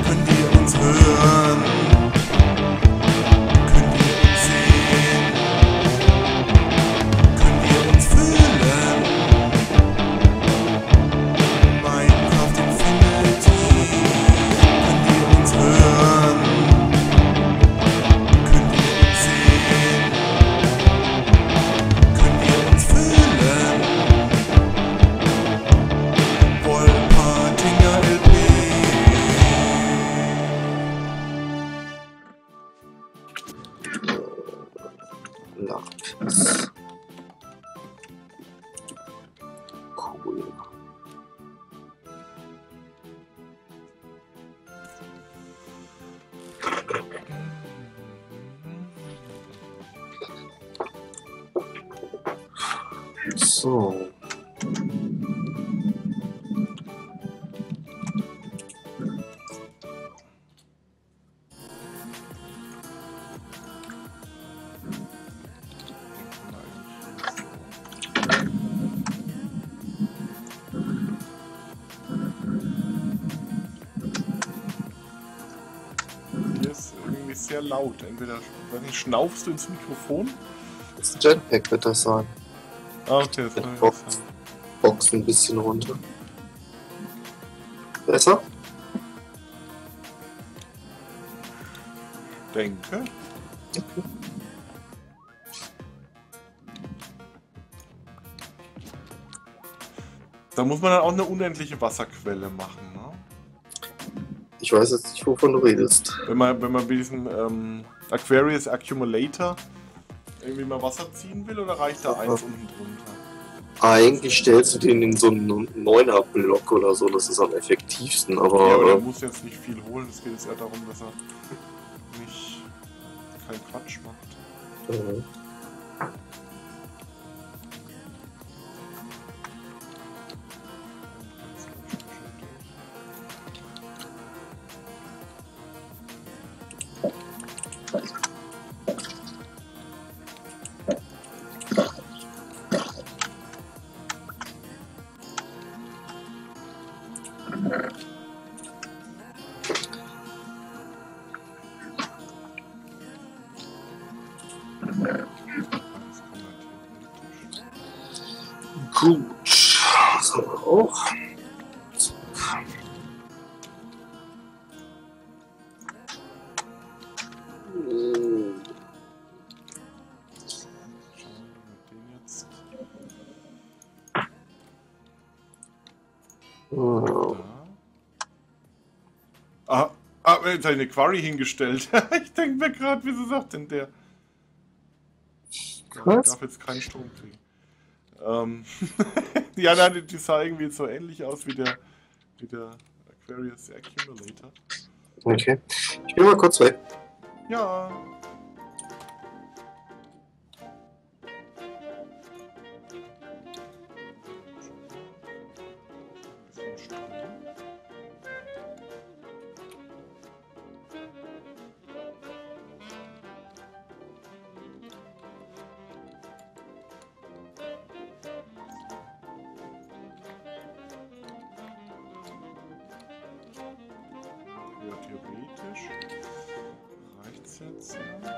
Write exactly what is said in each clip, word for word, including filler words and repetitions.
Könnt ihr uns hören? Könnt ihr uns sehen? Könnt ihr uns fühlen? Minecraft Infinity. Könnt ihr uns hören? Könnt ihr uns sehen? Könnt ihr uns fühlen? Wolpertinger L P. Lapis. Cool. So. Hier ist irgendwie sehr laut. Entweder weiß nicht, schnaufst du ins Mikrofon? Das Jetpack wird das sein. Ah, okay, das kann ich Box. nicht sagen. Box ein bisschen runter. Besser? Denke. Da muss man dann auch eine unendliche Wasserquelle machen, ne? Ich weiß jetzt nicht, wovon du redest. Wenn man, wenn man mit diesem ähm, Aquarius Accumulator irgendwie mal Wasser ziehen will, oder reicht da eins unten drunter? Eigentlich stellst du den in so einen Neuner-Block oder so, das ist am effektivsten, aber... Ja, aber der äh, muss jetzt nicht viel holen. Es geht jetzt eher darum, dass er nicht keinen Quatsch macht. äh, Gut. Das haben wir auch. Zack. Hm. Oh. Ah, ah, jetzt habe ich eine Quarry hingestellt. Ich denke mir gerade, wieso sagt denn der? Ich Was? darf jetzt keinen Strom kriegen. Ähm, ja, nein, die sah irgendwie jetzt so ähnlich aus wie der, wie der Aquarius Accumulator. Okay. Ich bin mal kurz weg. Ja. Ja, theoretisch reicht's jetzt. Ja.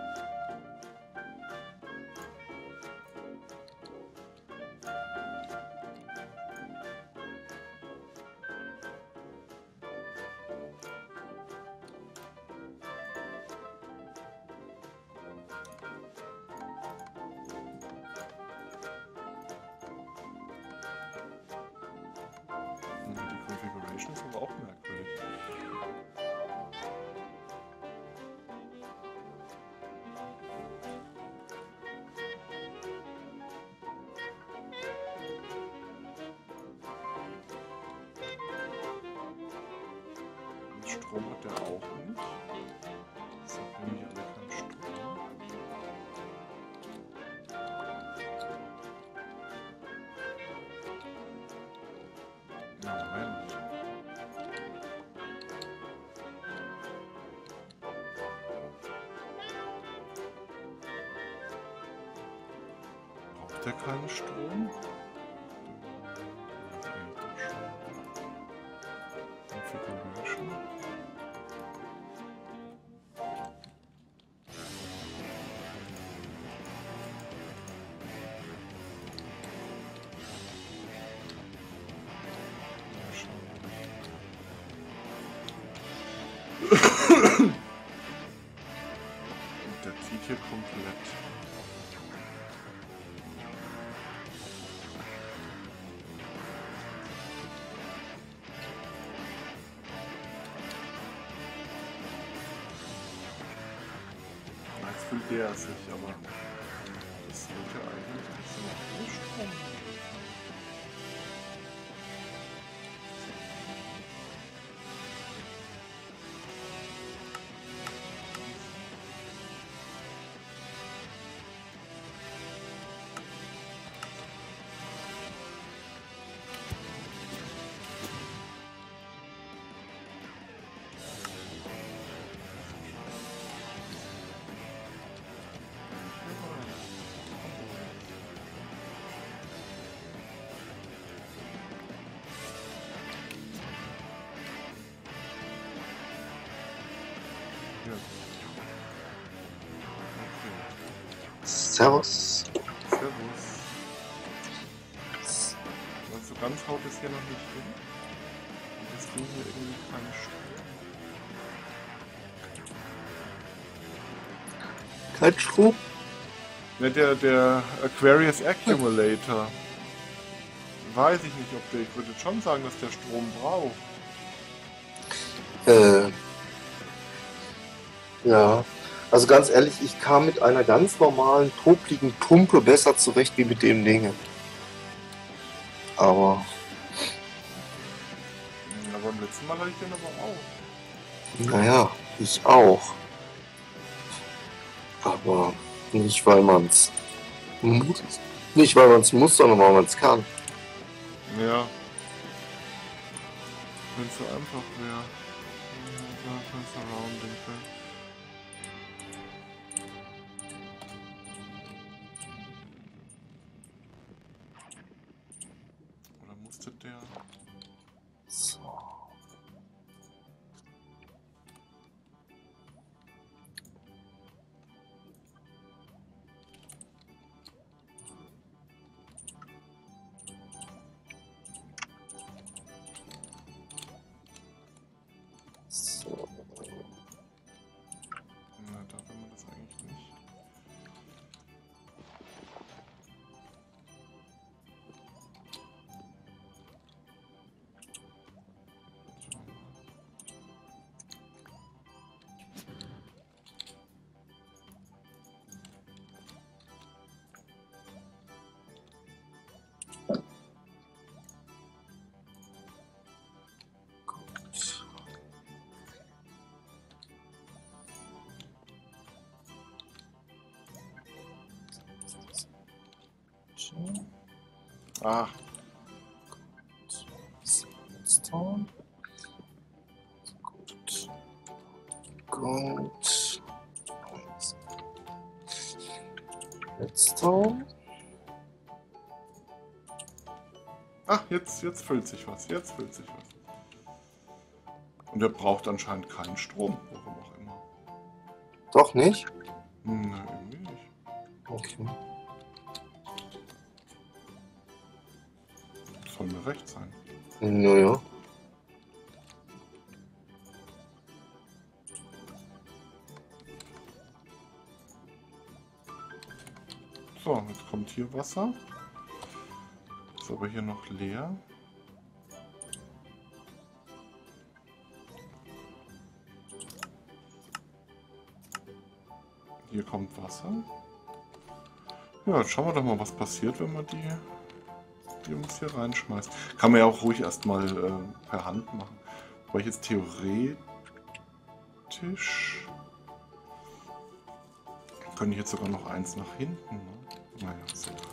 Die Configuration ist aber auch merkwürdig. Und Strom hat der auch nicht. Das hat nämlich alle keinen Strom. Moment. Braucht der keinen Strom? Okay, das schon. Configuration. hier komplett. Na, jetzt fühlt der sich, aber das sollte eigentlich nicht so viel Strom. Ja. Okay. Servus. Servus. Also ganz haut es hier noch nicht hin. Und jetzt kriegen wir irgendwie keinen Strom. Kein Strom? Ne, der, der Aquarius Accumulator. Weiß ich nicht, ob der. Ich würde schon sagen, dass der Strom braucht. Äh. Ja. Also ganz ehrlich, ich kam mit einer ganz normalen, popligen Pumpe besser zurecht wie mit dem Ding. Aber. Ja, beim letzten Mal hatte ich den aber auch. Naja, ich auch. Aber nicht, weil man's muss. Nicht, weil man's muss, sondern weil man's kann. Ja. Wenn es so einfach wäre. Surrounding. Oder musste der. So. So. Na, da will man das eigentlich nicht. Ah, Stone. Gut. Gut. Redstone. ah jetzt, jetzt füllt sich was. Jetzt füllt sich was. Und er braucht anscheinend keinen Strom, warum auch immer. Doch nicht? Hm, na, irgendwie nicht. Okay. Soll mir recht sein. Naja. So, jetzt kommt hier Wasser. Ist aber hier noch leer. Hier kommt Wasser. Ja, jetzt schauen wir doch mal, was passiert, wenn man die, die Jungs hier reinschmeißt. Kann man ja auch ruhig erstmal äh, per Hand machen. Weil ich jetzt theoretisch... Könnte ich jetzt sogar noch eins nach hinten. Ne? Naja, ist egal.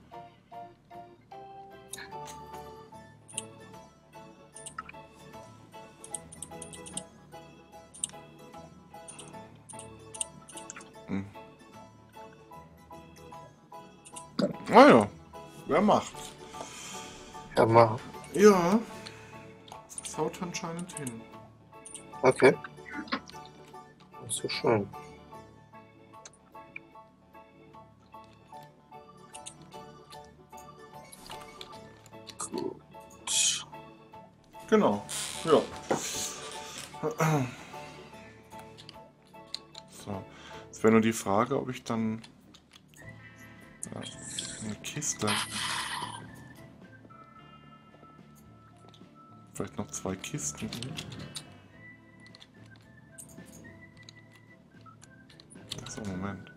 Hm. Ah ja, wer macht? Ja, mal. Ja, das haut anscheinend hin. Okay. Das ist so schön. Gut. Genau, ja. So, jetzt Es wäre nur die Frage, ob ich dann... Ja, eine Kiste... Vielleicht noch zwei Kisten. So, Moment.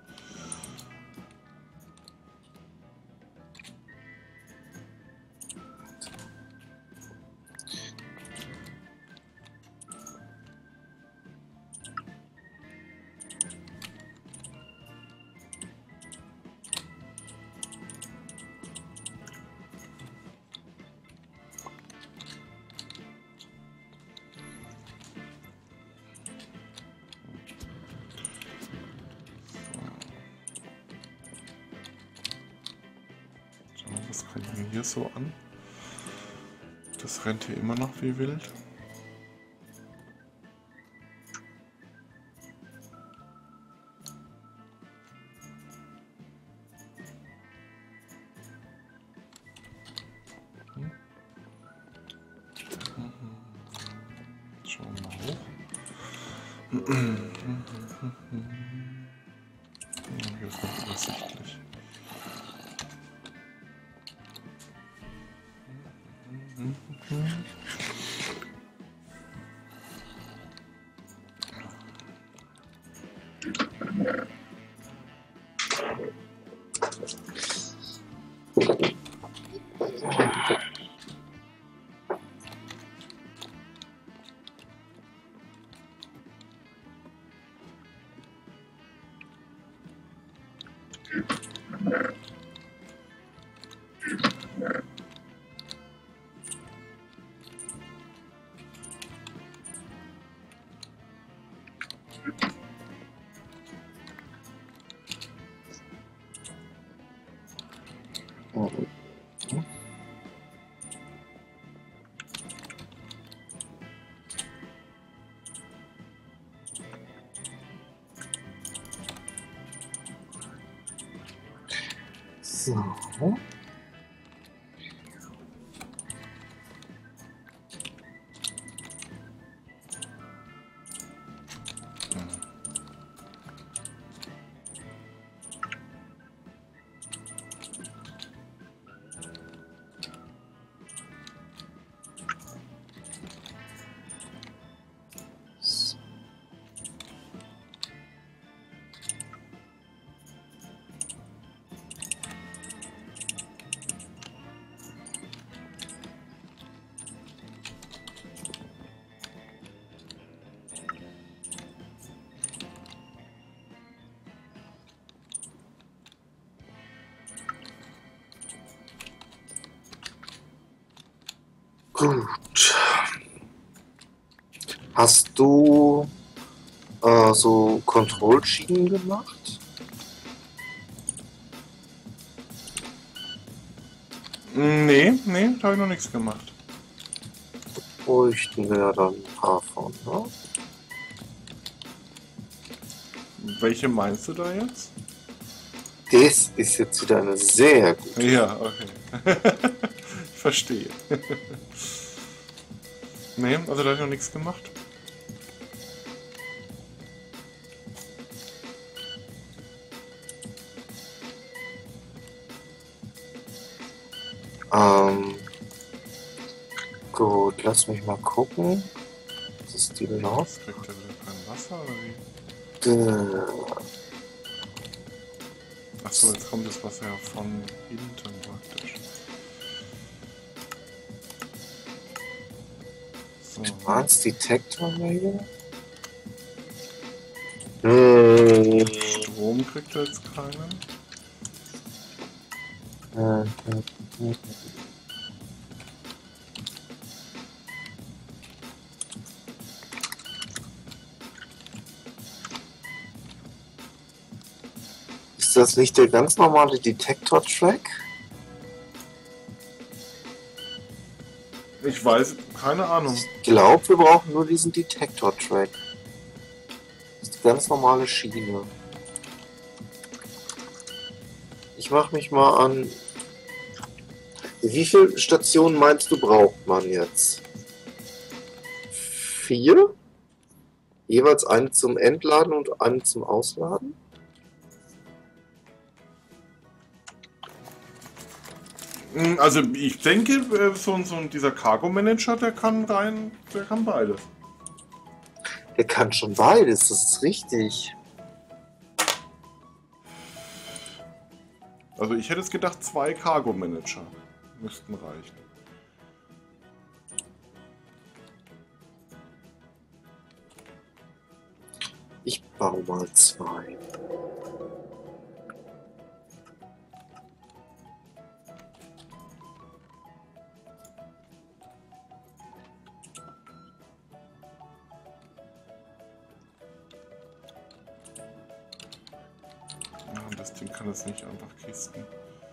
Was kann ich mir hier so an? Das rennt hier immer noch wie wild. Hm. Schauen wir mal hoch. Hier ist noch übersichtlich. So. Gut. Hast du äh, so Kontrollschienen gemacht? Nee, nee, da habe ich noch nichts gemacht. Bräuchten wir ja dann ein paar von, ne? Welche meinst du da jetzt? Das ist jetzt wieder eine sehr gute. Ja, okay. Ich verstehe. Nee, also da habe ich noch nichts gemacht. Ähm, gut, lass mich mal gucken. Was ist die noch? Jetzt kriegt er wieder kein Wasser oder wie? Äh, Achso, jetzt kommt das Wasser ja von hinten praktisch. So. Advanced Detector Mail? Hm. Strom kriegt er jetzt keinen. Äh, äh, Ist das nicht der ganz normale Detektor-Track? Ich weiß, keine Ahnung. Ich glaube, wir brauchen nur diesen Detektor-Track. Das ist die ganz normale Schiene. Ich mache mich mal an. Wie viele Stationen meinst du, braucht man jetzt? Vier? Jeweils eine zum Entladen und eine zum Ausladen? Also ich denke, äh, so, so dieser Cargo-Manager, der kann rein, der kann beides. Der kann schon beides, das ist richtig. Also ich hätte es gedacht, zwei Cargo-Manager müssten reichen. Ich baue mal zwei. Ja, das Ding kann es nicht einfach kisten.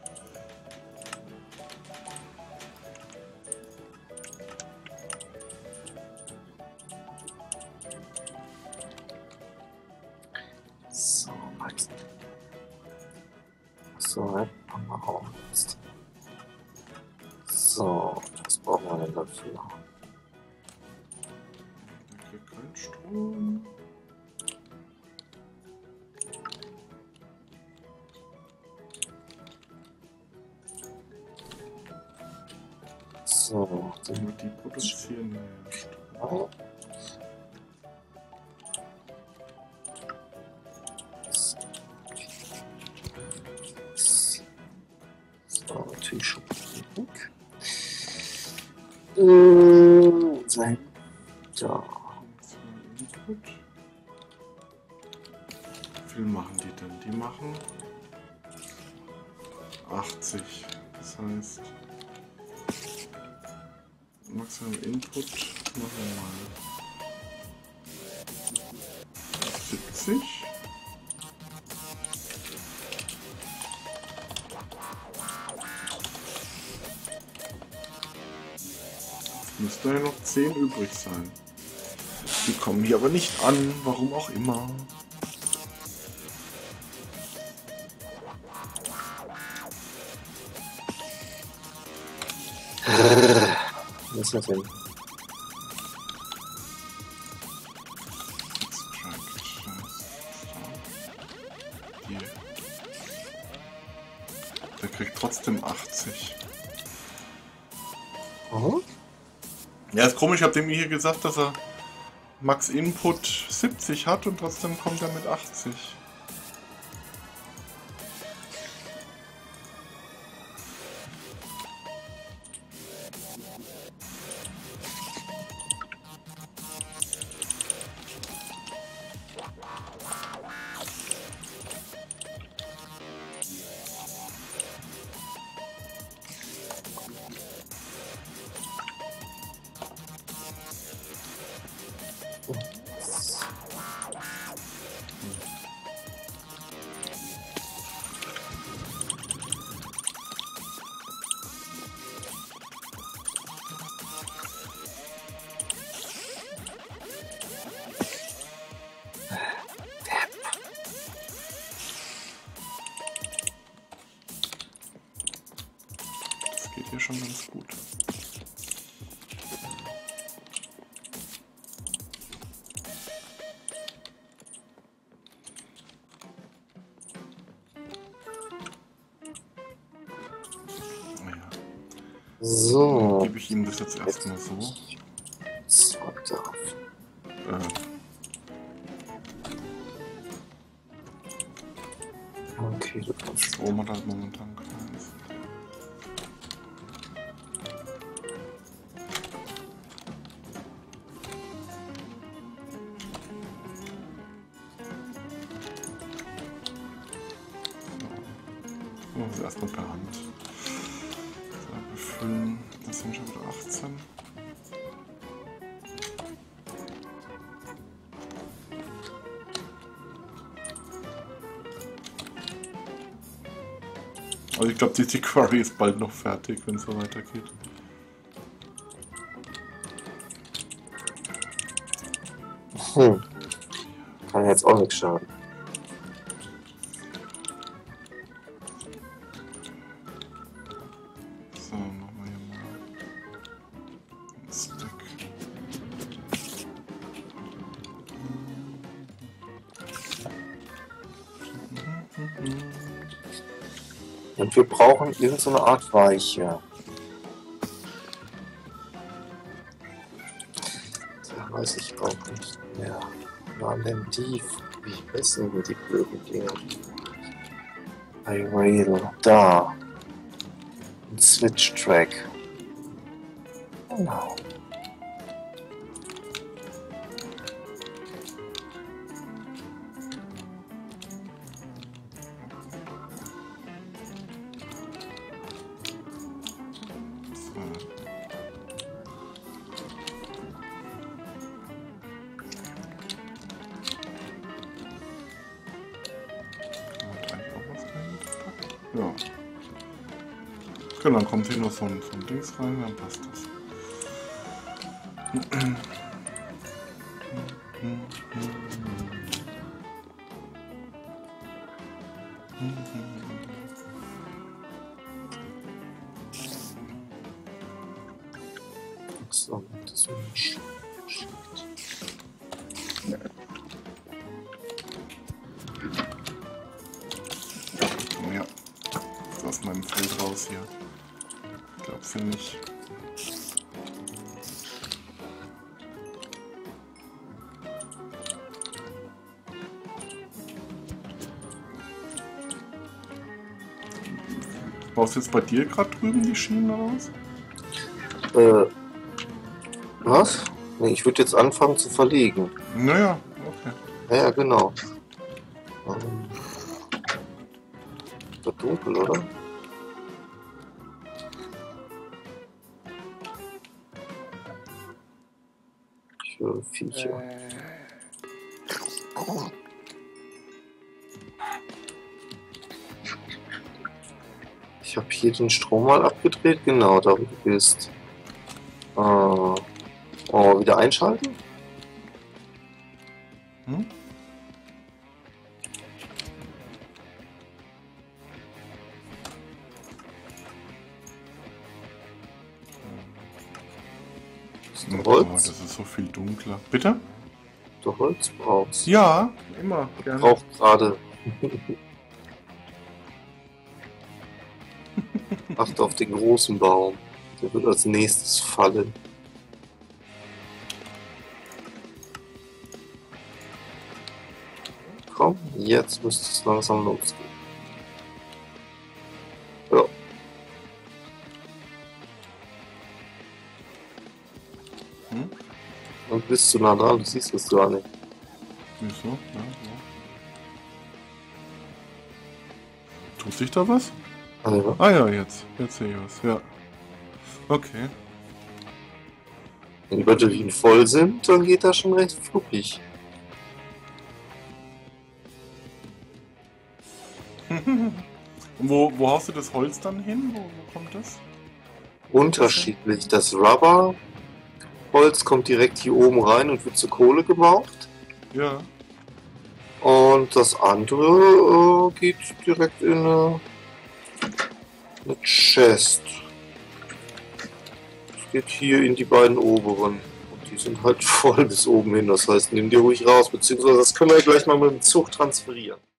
So, was? So, haben wir auch jetzt. So, was brauchen wir denn dafür? Der kriegt keinen Strom. So, dann Nur die produzieren mehr Strom. So, natürlich schon gut. Äh, sein. Da. Input. Wie viel machen die denn? Die machen achtzig. Das heißt, Maximum Input machen wir mal siebzig. Müssten ja noch zehn übrig sein. Die kommen hier aber nicht an, warum auch immer. Was ist das denn? Hier. Der kriegt trotzdem achtzig. Oh? Ja, ist komisch, ich habe dem hier gesagt, dass er Max Input siebzig hat und trotzdem kommt er mit achtzig. Das geht hier schon ganz gut. So. Dann gebe ich ihm das jetzt erstmal so. So, da. Äh, Okay, du kannst. Strom hat halt momentan keins. So, also erstmal per Hand. So, befüllen. Das sind schon wieder achtzehn. Also ich glaube, die, die Quarry ist bald noch fertig, wenn es so weitergeht. Hm. Kann jetzt auch nichts schaden. So, machen wir hier mal einen Stack. Und wir brauchen irgendeine so eine Art Weiche. Da weiß ich auch nicht mehr. Waren denn die? Wie heißen denn die blöden Dinge? I Rail. Da. Ein Switch Track. Genau. Ja. Genau, dann kommt hier noch so ein, so ein Dings rein, dann passt das. So, das ist ein Sch Ja, ist aus meinem Feld raus hier. Ich glaube sie nicht. Baust du jetzt bei dir gerade drüben die Schienen raus? Äh, was? Nee, ich würde jetzt anfangen zu verlegen. Naja, okay. Ja, ja, genau. Ähm, ist doch dunkel, oder? Ich höre Viecher. Ich habe hier den Strom mal abgedreht, genau, da wo du bist. Äh, oh, wieder einschalten? Hm? Ist der Oh, Holz? das ist so viel dunkler. Bitte? Du Holz brauchst. Ja, immer. Gerne. Braucht gerade. Achte auf den großen Baum. Der wird als nächstes fallen. Komm, jetzt müsste es langsam losgehen. Ja. Hm? Und bist du nah dran, du siehst es gar nicht. Wieso? Ja, ja. Tut sich da was? Ah ja. Ah ja, jetzt. Jetzt sehe ich was. Ja. Okay. Wenn die Batterien voll sind, dann geht das schon recht fluppig. Und wo, wo haust du das Holz dann hin? Wo, wo kommt das? Unterschiedlich. Das Rubber Holz kommt direkt hier oben rein und wird zur Kohle gebraucht. Ja. Und das andere äh, geht direkt in eine, eine Chest. Das geht hier in die beiden oberen. Und die sind halt voll bis oben hin. Das heißt, nimm die ruhig raus, beziehungsweise das können wir gleich mal mit dem Zug transferieren.